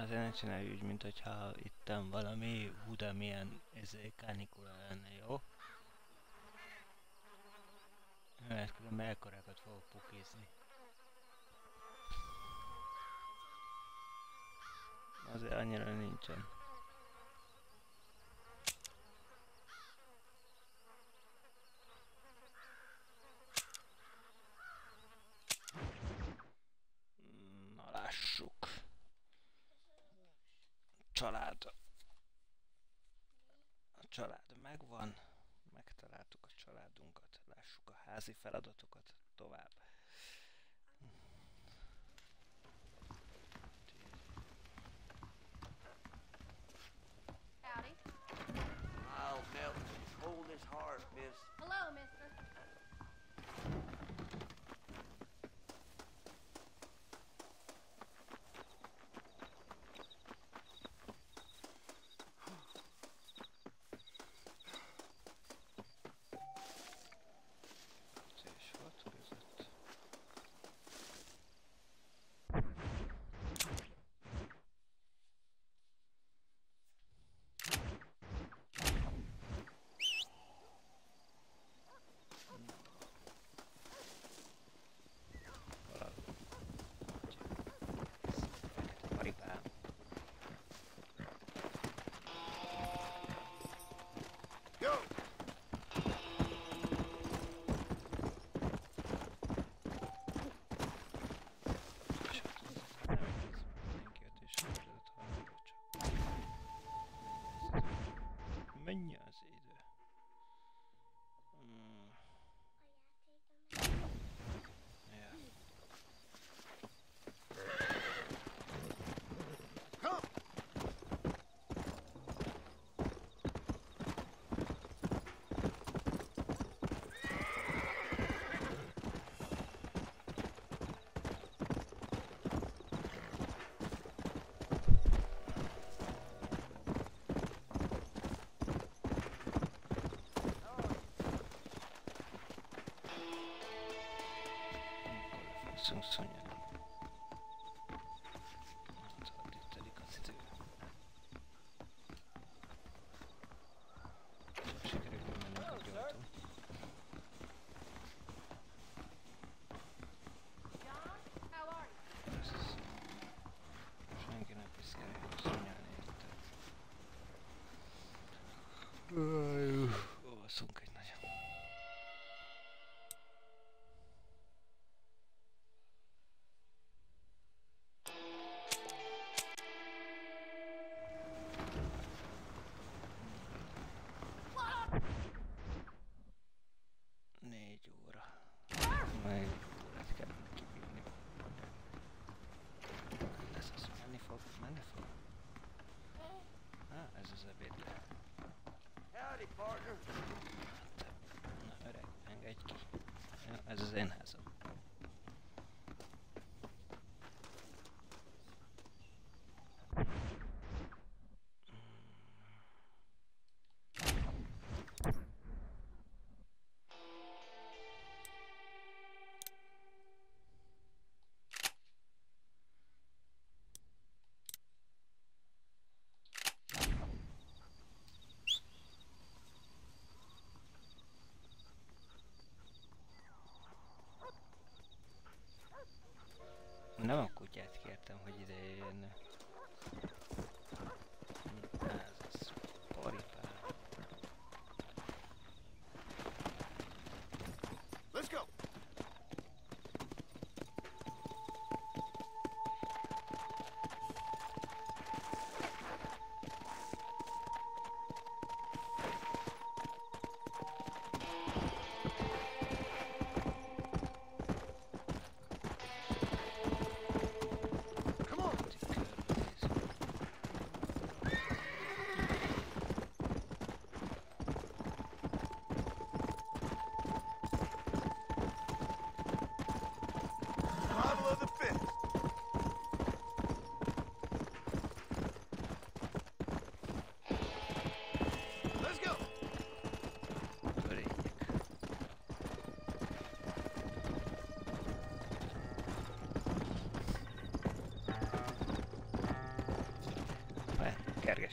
azért ne csinálj úgy, mint hogyha itten valami húda milyen kánikula lenne, jó? Mert különben ekkorákat fogok pukizni. Azért annyira nincsen. Na lássuk. Család. A család megvan. Megtaláltuk a családunkat. Lássuk a házi feladatokat tovább. Howdy. I'll melt as cold as heart, miss. Hello, mister. És 6 között. Paripám. Go! Mennyi az idő? Ja. Come! Akkor szonyani. Hát, addig telik az idő. Csak sikerül mennünk a gyógytól. John, how are you? Ez az. Senki ne piszkálja, szonyani érte. Alszunk egy nagyon. Négy óra. Még órát kell kibírni. Ez az menni fog, menni fog. Ez az ebéd. Howdy, partner. Na öreg, engedj ki. Ja, ez az én házam. Nem a kutyát kértem, hogy ide jöjjön. Ez az paripám. Let's go! Come on!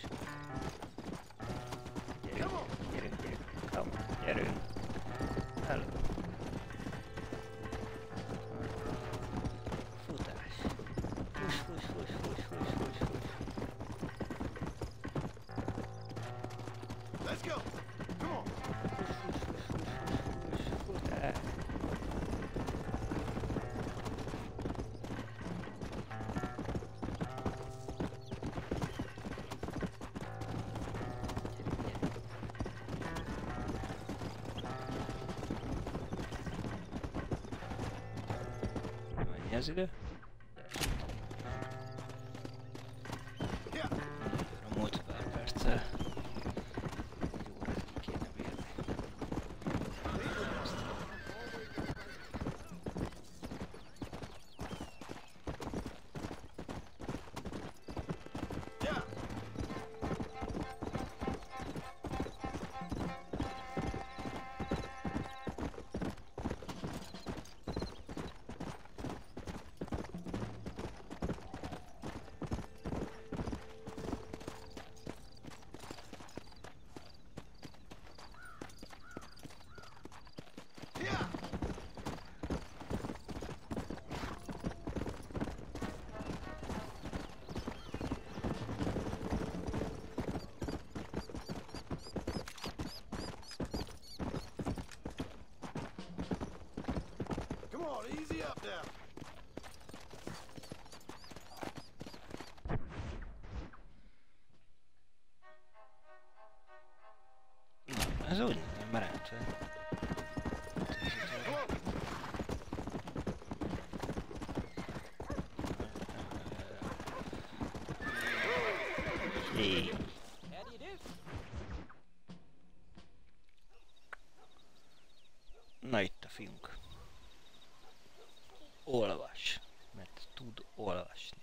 Gyerünk, gyerünk, gyerünk. Come on, gyerünk. Hello. Futás. Fuss, fuss, fuss, fuss, fuss, fuss, fuss. Let's go. Come on. Fuss, fuss, fuss, fuss, fuss, fuss, futás. Mennyi az idő? Yeah. A múlt pár perccel. Egy órát ki kéne bírni. Yeah. Yeah. Come on, easy up now. Na, ez úgy nem meredve. Come on. Jé. How do you do? Na itt a fiunk. Olvas, mert tud olvasni.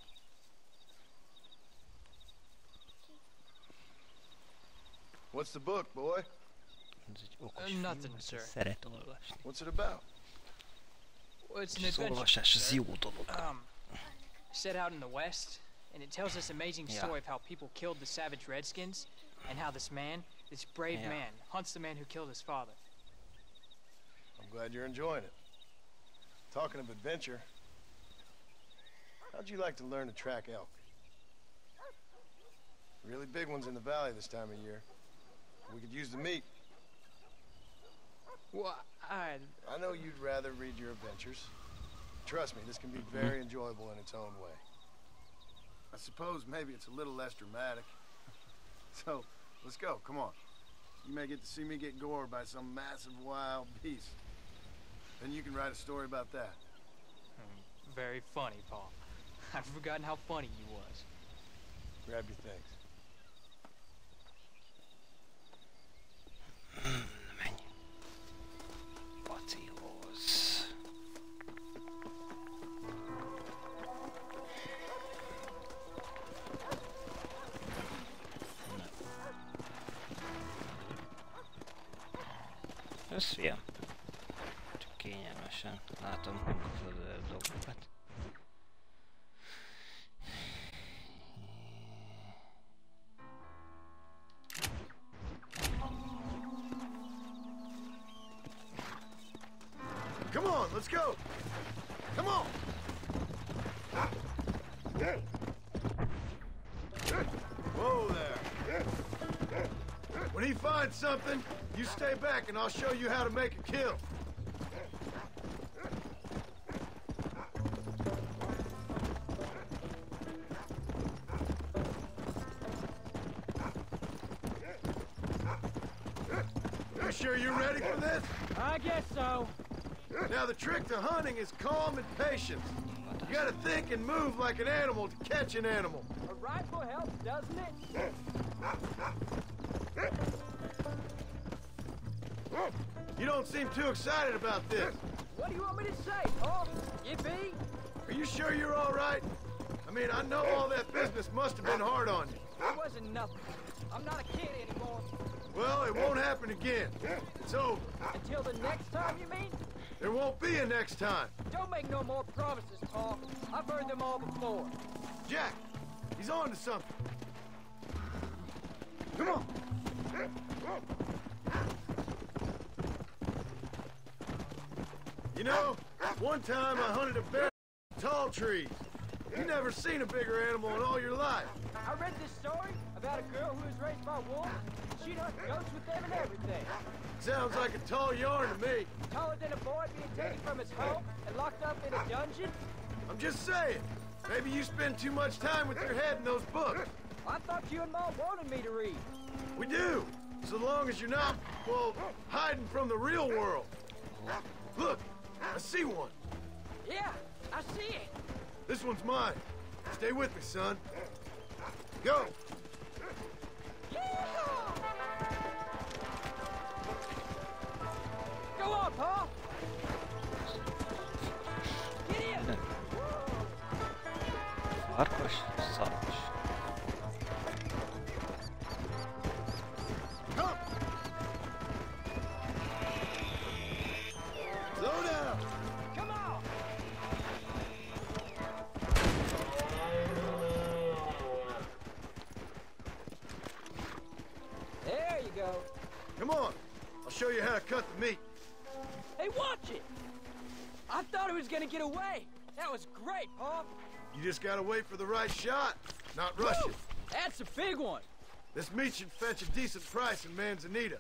What's the book, boy? Ez egy okos Nothing, fiú, aki sir. szeret olvasni. What's it about? Well, it's an És az adventure. olvasás az sir. jó dolog. Set out in the West, and it tells this amazing Yeah. story of how people killed the savage Redskins, and how this man, this brave Yeah. man, hunts the man who killed his father. I'm glad you're enjoying it. Talking of adventure, how'd you like to learn to track elk? Really big ones in the valley this time of year. We could use the meat. Well, I know you'd rather read your adventures. Trust me, this can be very enjoyable in its own way. I suppose maybe it's a little less dramatic. So, let's go, come on. You may get to see me get gored by some massive wild beast. Then you can write a story about that. very funny, Paul. I've forgotten how funny you was. Grab your things. Menj. Pacihoz. Kösz, fiam. Csak kényelmesen látom a dolgokat. Come on, let's go! Come on! Whoa there! When he finds something, you stay back and I'll show you how to make a kill. You sure you're ready for this? I guess so. Now the trick to hunting is calm and patience. You gotta think and move like an animal to catch an animal. A rifle helps, doesn't it? You don't seem too excited about this. What do you want me to say, Paul? Yippee? Are you sure you're all right? I mean, I know all that business must have been hard on you. It wasn't nothing. I'm not a kid anymore. Well, it won't happen again. It's over. Until the next time, you mean? There won't be a next time. Don't make no more promises, Paul. I've heard them all before. Jack, he's on to something. Come on. You know, one time I hunted a bear in tall trees. You never seen a bigger animal in all your life. I read this story about a girl who was raised by wolves. She'd hunt goats with them and everything. Sounds like a tall yarn to me. Taller than a boy being taken from his home and locked up in a dungeon. I'm just saying. Maybe you spend too much time with your head in those books. I thought you and Mom wanted me to read. We do. So long as you're not, well, hiding from the real world. Look, I see one. Yeah, I see it. This one's mine. Stay with me, son. Go. Yeehaw! Go on, Pa. Get in. Farkas, szaros. Come. Slow down. Come on. There you go. Come on. I'll show you how to cut the meat. Hey, watch it. I thought it was gonna get away. That was great, Pa. You just gotta wait for the right shot, not rush Woo! it. That's a big one. This meat should fetch a decent price in Manzanita.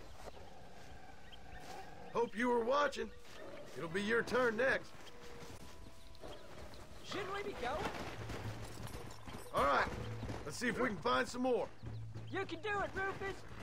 Hope you were watching. It'll be your turn next. Shouldn't we be going? All right, let's see if we can find some more. You can do it, Rufus.